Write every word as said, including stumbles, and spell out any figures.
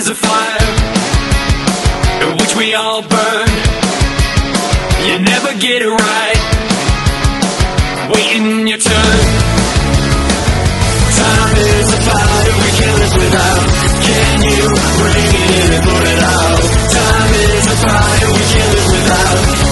is a fire in which we all burn. You never get it right, waiting your turn. Time is a fire we can't live without. Can you bring it in and put it out? Time is a fire we can't live without.